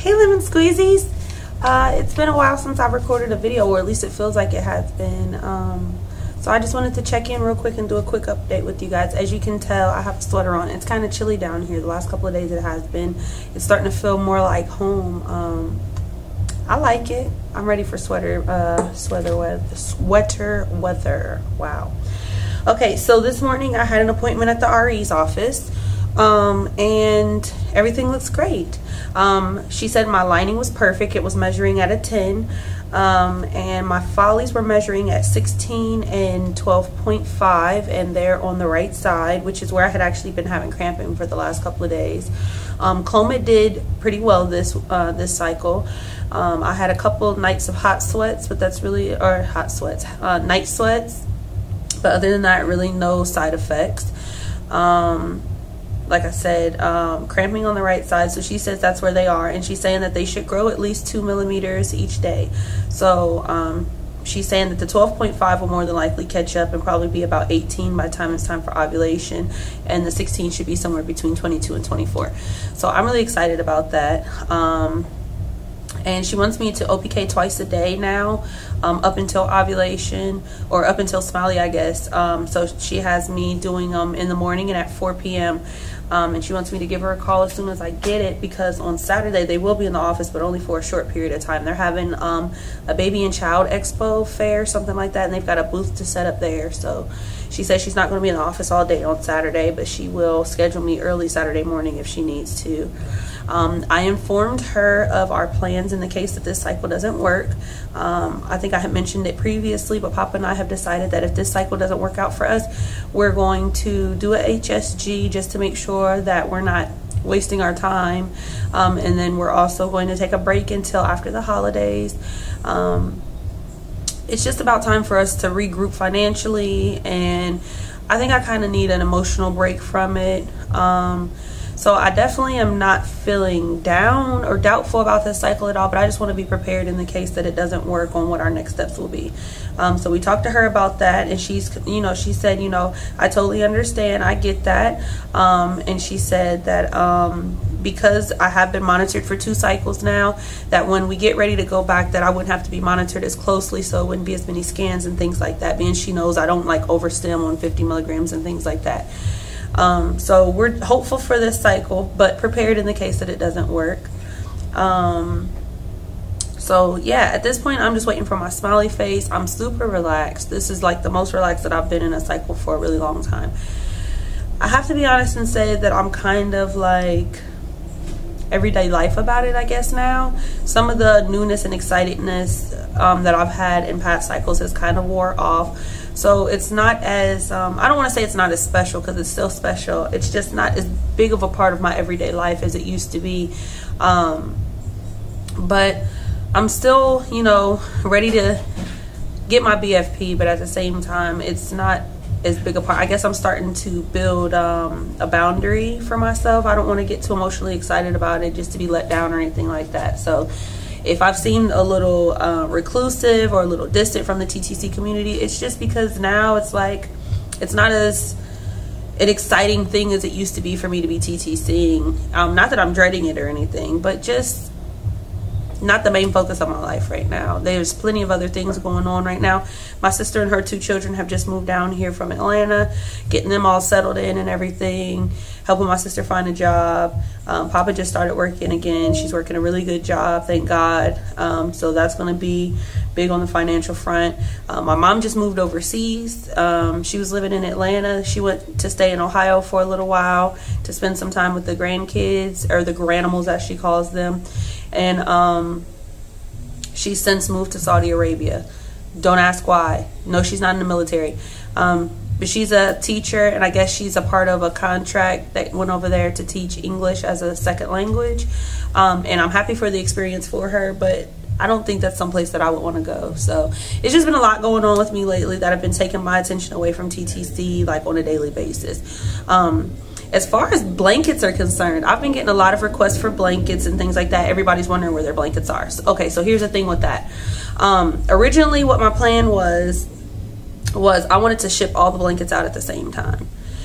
Hey lemon squeezies. It's been a while since I've recorded a video, or at least it feels like it has been. So I just wanted to check in real quick and do a quick update with you guys. As you can tell, I have a sweater on. It's kind of chilly down here. The last couple of days it has been. It's starting to feel more like home. I like it. I'm ready for sweater weather. Wow. Okay, so this morning I had an appointment at the RE's office. And everything looks great. She said my lining was perfect. It was measuring at a 10. And my follies were measuring at 16 and 12.5, and they're on the right side, which is where I had actually been having cramping for the last couple of days. Clomid did pretty well this cycle. I had a couple nights of hot sweats, but that's really, or hot sweats, night sweats. But other than that, really no side effects. Like I said, cramping on the right side, so she says that's where they are, and she's saying that they should grow at least 2 millimeters each day. So she's saying that the 12.5 will more than likely catch up and probably be about 18 by the time it's time for ovulation, and the 16 should be somewhere between 22 and 24. So I'm really excited about that. And she wants me to OPK twice a day now, up until ovulation, or up until Smiley, I guess. So she has me doing them in the morning and at 4 p.m. And she wants me to give her a call as soon as I get it, because on Saturday they will be in the office, but only for a short period of time. They're having a baby and child expo fair, something like that, and they've got a booth to set up there. So she says she's not going to be in the office all day on Saturday, but she will schedule me early Saturday morning if she needs to. I informed her of our plans in the case that this cycle doesn't work. I think I had mentioned it previously, but Papa and I have decided that if this cycle doesn't work out for us, we're going to do a HSG just to make sure that we're not wasting our time. And then we're also going to take a break until after the holidays. It's just about time for us to regroup financially, and I think I kind of need an emotional break from it. So I definitely am not feeling down or doubtful about this cycle at all, but I just want to be prepared in the case that it doesn't work on what our next steps will be. So we talked to her about that, and she said, I totally understand. I get that. And she said that because I have been monitored for 2 cycles now, that when we get ready to go back, that I wouldn't have to be monitored as closely, so it wouldn't be as many scans and things like that, being she knows I don't like overstim on 50 milligrams and things like that. So we're hopeful for this cycle, but prepared in the case that it doesn't work. So yeah, at this point I'm just waiting for my smiley face. I'm super relaxed. This is like the most relaxed that I've been in a cycle for a really long time. I have to be honest and say that I'm kind of like everyday life about it, I guess. Now some of the newness and excitedness that I've had in past cycles has kind of wore off. So it's not as, I don't want to say it's not as special, because it's still special. It's just not as big of a part of my everyday life as it used to be. But I'm still, ready to get my BFP, but at the same time, it's not as big a part. I guess I'm starting to build a boundary for myself. I don't want to get too emotionally excited about it just to be let down or anything like that. So if I've seemed a little reclusive or a little distant from the TTC community, it's just because now it's like, it's not as an exciting thing as it used to be for me to be TTCing. Not that I'm dreading it or anything, but just not the main focus of my life right now. There's plenty of other things going on right now. My sister and her 2 children have just moved down here from Atlanta, getting them all settled in and everything, helping my sister find a job. Papa just started working again. She's working a really good job, thank God. So that's going to be big on the financial front. My mom just moved overseas. She was living in Atlanta. She went to stay in Ohio for a little while to spend some time with the grandkids, or the granimals as she calls them. And she's since moved to Saudi Arabia. Don't ask why. No, she's not in the military. But she's a teacher, and I guess she's a part of a contract that went over there to teach English as a second language. And I'm happy for the experience for her, but I don't think that's someplace that I would want to go. So it's just been a lot going on with me lately that have been taking my attention away from TTC, like on a daily basis. As far as blankets are concerned, I've been getting a lot of requests for blankets and things like that. Everybody's wondering where their blankets are. So, okay, so here's the thing with that. Originally what my plan was I wanted to ship all the blankets out at the same time.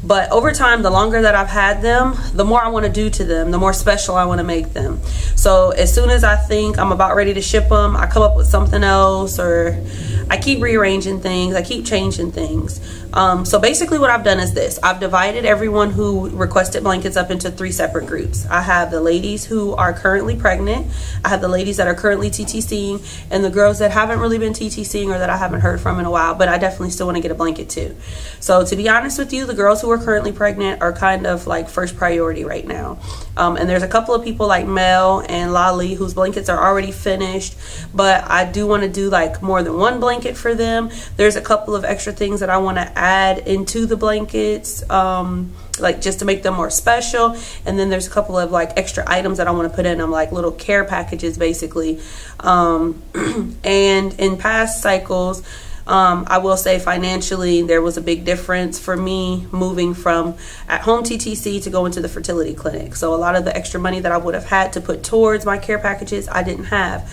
But over time, the longer that I've had them, the more I want to do to them, the more special I want to make them. So as soon as I think I'm about ready to ship them, I come up with something else, or I keep rearranging things, I keep changing things. So basically what I've done is this. I've divided everyone who requested blankets up into 3 separate groups. I have the ladies who are currently pregnant, I have the ladies that are currently TTCing, and the girls that haven't really been TTCing or that I haven't heard from in a while, but I definitely still want to get a blanket too. So to be honest with you, the girls who are currently pregnant are kind of like first priority right now. And there's a couple of people like Mel and Lolly whose blankets are already finished, but I do want to do like more than one blanket for them. There's a couple of extra things that I want to add into the blankets, like just to make them more special. And then there's a couple of like extra items that I want to put in them, like little care packages basically. And in past cycles, I will say financially there was a big difference for me moving from at home TTC to go into the fertility clinic. So a lot of the extra money that I would have had to put towards my care packages, I didn't have.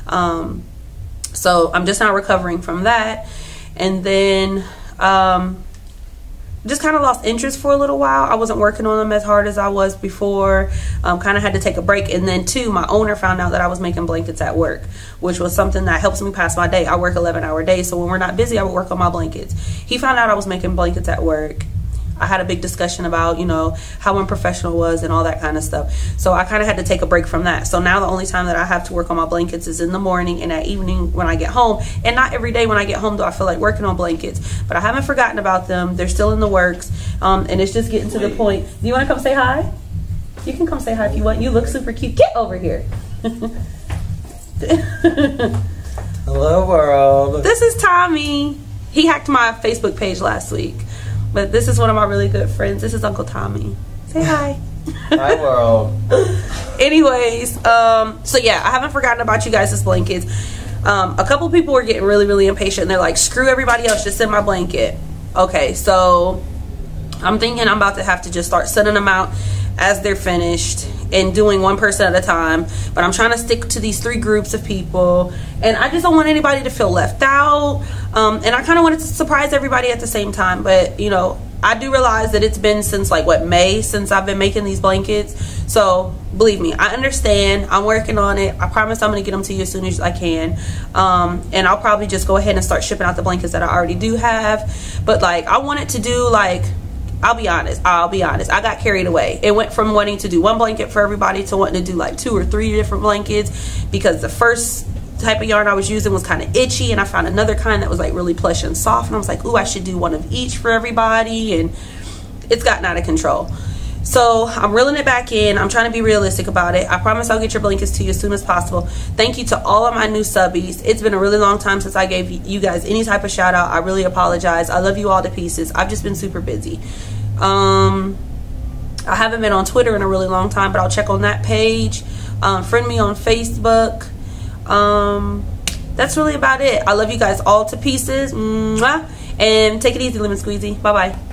So I'm just now recovering from that. And then just kind of lost interest for a little while. I wasn't working on them as hard as I was before. Kind of had to take a break. And then too, my owner found out that I was making blankets at work, which was something that helps me pass my day. I work 11-hour days, so when we're not busy, I would work on my blankets. He found out I was making blankets at work. I had a big discussion about, you know, how unprofessional it was and all that kind of stuff. So I kind of had to take a break from that. So now the only time that I have to work on my blankets is in the morning and at evening when I get home. And not every day when I get home do I feel like working on blankets. But I haven't forgotten about them. They're still in the works. And it's just getting to the point. Do you want to come say hi? You can come say hi if you want. You look super cute. Get over here. Hello, world. This is Tommy. He hacked my Facebook page last week. But this is one of my really good friends. This is Uncle Tommy. Say hi. Hi, world. Anyways, so yeah, I haven't forgotten about you guys' blankets. A couple people were getting really, really impatient. They're like, screw everybody else, just send my blanket. Okay, so I'm thinking I'm about to have to just start sending them out as they're finished and doing one person at a time. But I'm trying to stick to these 3 groups of people, and I just don't want anybody to feel left out. And I kind of wanted to surprise everybody at the same time. But you know, I do realize that it's been since like what, May since I've been making these blankets. So believe me, I understand. I'm working on it. I promise I'm gonna get them to you as soon as I can. And I'll probably just go ahead and start shipping out the blankets that I already do have. But like, I wanted to do like, I'll be honest, I got carried away. It went from wanting to do one blanket for everybody to wanting to do like 2 or 3 different blankets, because the first type of yarn I was using was kind of itchy, and I found another kind that was like really plush and soft, and I was like, ooh, I should do one of each for everybody, and it's gotten out of control. So I'm reeling it back in. I'm trying to be realistic about it. I promise I'll get your blankets to you as soon as possible. Thank you to all of my new subbies. It's been a really long time since I gave you guys any type of shout out. I really apologize. I love you all to pieces. I've just been super busy. I haven't been on Twitter in a really long time, but I'll check on that page. Friend me on Facebook. That's really about it. I love you guys all to pieces. Mwah. And take it easy, Lemon Squeezy. Bye bye.